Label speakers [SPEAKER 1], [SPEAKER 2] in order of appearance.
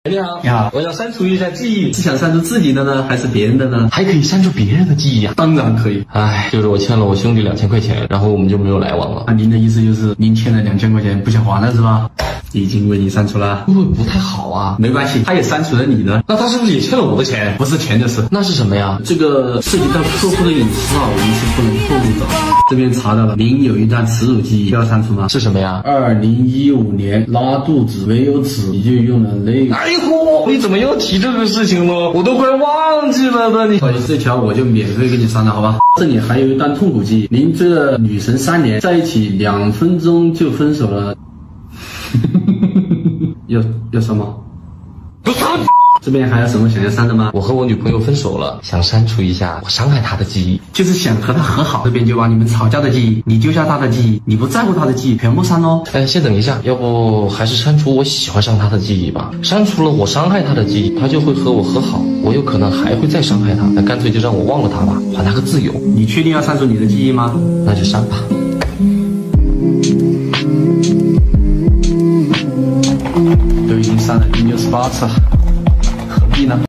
[SPEAKER 1] 你好，
[SPEAKER 2] 你好，
[SPEAKER 1] 我要删除一下记忆，
[SPEAKER 2] 是想删除自己的呢，还是别人的呢？
[SPEAKER 1] 还可以删除别人的记忆啊？
[SPEAKER 2] 当然可以。
[SPEAKER 1] 唉，就是我欠了我兄弟2000块钱，然后我们就没有来往了。
[SPEAKER 2] 那您的意思就是您欠了2000块钱不想还了是吧？已经为你删除了，
[SPEAKER 1] 会不会不太好啊？
[SPEAKER 2] 没关系，他也删除了你的。
[SPEAKER 1] 那他是不是也欠了我的钱？
[SPEAKER 2] 不是钱的事，
[SPEAKER 1] 那是什么呀？
[SPEAKER 2] 这个涉及到客户的隐私啊，我们是不能透露的。这边查到了，您有一段耻辱记忆要删除吗？
[SPEAKER 1] 是什么呀
[SPEAKER 2] ？2015年拉肚子没有纸，你就用了那个。
[SPEAKER 1] 哎呦，你怎么又提这个事情了？我都快忘记了的你。
[SPEAKER 2] 不好意思，这条我就免费给你删了，好吧？这里还有一段痛苦记忆，您追了女神3年，在一起2分钟就分手了。有什么？这边还有什么想要删的吗？
[SPEAKER 1] 我和我女朋友分手了，想删除一下我伤害她的记忆，
[SPEAKER 2] 就是想和她和好。这边就把你们吵架的记忆，你丢下她的记忆，你不在乎她的记忆，全部删喽。
[SPEAKER 1] 先等一下，要不还是删除我喜欢上她的记忆吧。删除了我伤害她的记忆，她就会和我和好，我有可能还会再伤害她，那干脆就让我忘了她吧，还她个自由。
[SPEAKER 2] 你确定要删除你的记忆吗？
[SPEAKER 1] 那就删吧。
[SPEAKER 2] 都已经删了168次了，何必呢？